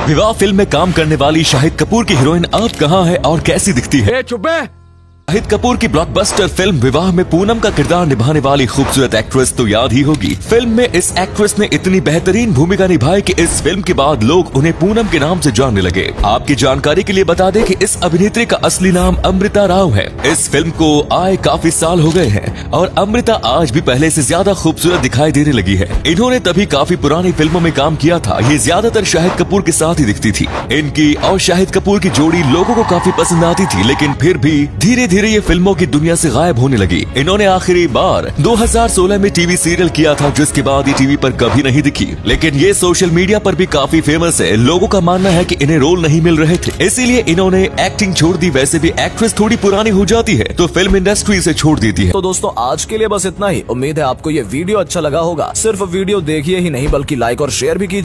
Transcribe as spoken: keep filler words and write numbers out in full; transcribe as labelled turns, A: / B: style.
A: विवाह फिल्म में काम करने वाली शाहिद कपूर की हीरोइन अब कहाँ है और कैसी दिखती है?
B: चुप है।
A: शाहिद कपूर की ब्लॉकबस्टर फिल्म विवाह में पूनम का किरदार निभाने वाली खूबसूरत एक्ट्रेस तो याद ही होगी। फिल्म में इस एक्ट्रेस ने इतनी बेहतरीन भूमिका निभाई कि इस फिल्म के बाद लोग उन्हें पूनम के नाम से जानने लगे। आपकी जानकारी के लिए बता दें कि इस अभिनेत्री का असली नाम अमृता राव है। इस फिल्म को आए काफी साल हो गए हैं और अमृता आज भी पहले से ज्यादा खूबसूरत दिखाई देने लगी है। इन्होंने तभी काफी पुरानी फिल्मों में काम किया था। ये ज्यादातर शाहिद कपूर के साथ ही दिखती थी। इनकी और शाहिद कपूर की जोड़ी लोगों को काफी पसंद आती थी, लेकिन फिर भी धीरे धीरे ये फिल्मों की दुनिया से गायब होने लगी। इन्होंने आखिरी बार दो हज़ार सोलह में टीवी सीरियल किया था, जिसके बाद ये टीवी पर कभी नहीं दिखी। लेकिन ये सोशल मीडिया पर भी काफी फेमस है। लोगों का मानना है कि इन्हें रोल नहीं मिल रहे थे, इसीलिए इन्होंने एक्टिंग छोड़ दी। वैसे भी एक्ट्रेस थोड़ी पुरानी हो जाती है तो फिल्म इंडस्ट्री से छोड़ देती है।
C: तो दोस्तों आज के लिए बस इतना ही। उम्मीद है आपको ये वीडियो अच्छा लगा होगा। सिर्फ वीडियो देखिए ही नहीं बल्कि लाइक और शेयर भी कीजिए।